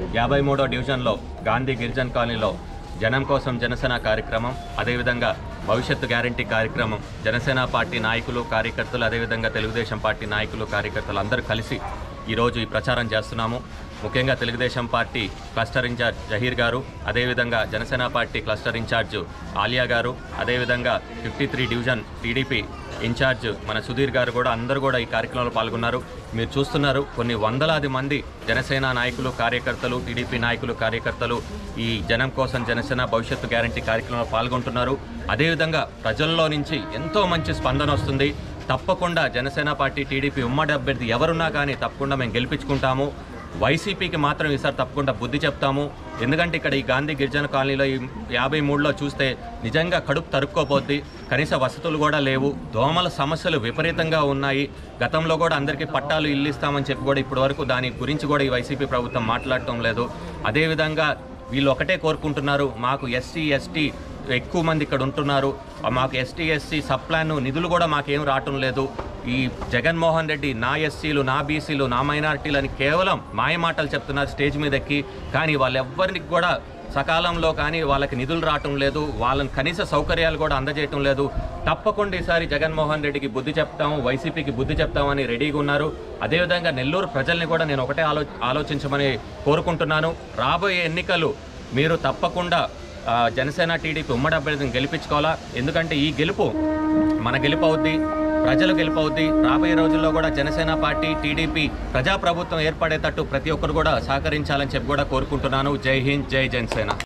53వ డివిజన్లో గాంధీ గిరిజన్ కాలనీలో జనం కోసం జనసేన కార్యక్రమం, అదేవిధంగా భవిష్యత్తు గ్యారంటీ కార్యక్రమం జనసేన పార్టీ నాయకులు కార్యకర్తలు, అదేవిధంగా తెలుగుదేశం పార్టీ నాయకులు కార్యకర్తలు అందరూ కలిసి ఈరోజు ఈ ప్రచారం చేస్తున్నాము. ముఖ్యంగా Telugu Desam party cluster in-charge Zaheer garu, అదేవిధంగా Janasena party cluster in-charge Aliya garu, అదేవిధంగా 53 డివిజన్ టీడీపీ ఇన్ఛార్జ్ మన సుధీర్ గారు కూడా అందరూ కూడా ఈ కార్యక్రమంలో పాల్గొన్నారు. మీరు చూస్తున్నారు కొన్ని వందలాది మంది జనసేన నాయకులు కార్యకర్తలు, టీడీపీ నాయకులు కార్యకర్తలు ఈ జనం కోసం జనసేన భవిష్యత్తు గ్యారంటీ కార్యక్రమంలో పాల్గొంటున్నారు. అదేవిధంగా ప్రజల్లో నుంచి ఎంతో మంచి స్పందన వస్తుంది. తప్పకుండా జనసేన పార్టీ టీడీపీ ఉమ్మడి అభ్యర్థి ఎవరున్నా కానీ తప్పకుండా మేము గెలిపించుకుంటాము. వైసీపీకి మాత్రం ఈసారి తప్పకుండా బుద్ధి చెప్తాము. ఎందుకంటే ఇక్కడ ఈ గాంధీ గిరిజన కాలనీలో ఈ 53లో చూస్తే నిజంగా కడుపు తరుక్కోపోద్ది. కనీస వసతులు కూడా లేవు, దోమల సమస్యలు విపరీతంగా ఉన్నాయి. గతంలో కూడా అందరికీ పట్టాలు ఇల్లు ఇస్తామని చెప్పి కూడా ఇప్పటి వరకు దాని గురించి కూడా ఈ వైసీపీ ప్రభుత్వం మాట్లాడటం లేదు. అదేవిధంగా వీళ్ళు ఒకటే కోరుకుంటున్నారు, మాకు ఎస్సీ ఎస్టీ ఎక్కువ మంది ఇక్కడ ఉంటున్నారు, మాకు ఎస్టీ ఎస్సీ సబ్ ప్లాన్ నిధులు కూడా మాకేం రావటం లేదు. ఈ జగన్మోహన్ రెడ్డి నా ఎస్సీలు, నా బీసీలు, నా మైనారిటీలు అని కేవలం మాయమాటలు చెప్తున్నారు స్టేజ్ మీద ఎక్కి. కానీ వాళ్ళెవ్వరికి కూడా సకాలంలో కానీ వాళ్ళకి నిధులు రావటం లేదు, వాళ్ళని కనీస సౌకర్యాలు కూడా అందజేయటం లేదు. తప్పకుండా ఈసారి జగన్మోహన్ రెడ్డికి బుద్ధి చెప్తాము, వైసీపీకి బుద్ధి చెప్తామని రెడీగా ఉన్నారు. అదేవిధంగా నెల్లూరు ప్రజల్ని కూడా నేను ఒకటే ఆలోచించమని కోరుకుంటున్నాను. రాబోయే ఎన్నికలు మీరు తప్పకుండా జనసేన టీడీపీ ఉమ్మడి అభ్యర్థిని గెలిపించుకోవాలా. ఎందుకంటే ఈ గెలుపు మన గెలుపు అవుద్ది, ప్రజలు గెలుపు అవుద్ది. రాబోయే రోజుల్లో కూడా జనసేన పార్టీ టీడీపీ ప్రజాప్రభుత్వం ఏర్పడేటట్టు ప్రతి ఒక్కరు కూడా సహకరించాలని చెప్పి కూడా కోరుకుంటున్నాను. జై హింద్, జై జనసేన.